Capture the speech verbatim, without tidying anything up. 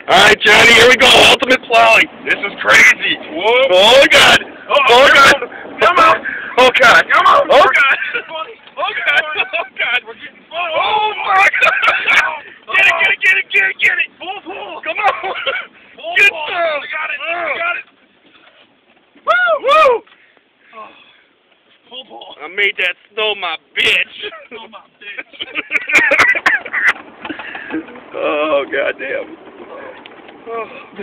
Alright, Johnny, here we go. Ultimate plowing. This is crazy. Whoa. Oh, God. Oh, Oh, God. Come on. Oh, God. Come on. Oh, God. Oh, God. Oh, God. We're getting fun. Oh, fuck. Get it, get it, get it, get it, get it. Pull, pull. Come on. Pull, Get pull. some. We got it. Oh. We got it. Woo, woo. Oh. Pull, pull. I made that snow my bitch. Oh, my bitch. Oh, goddamn. Oh.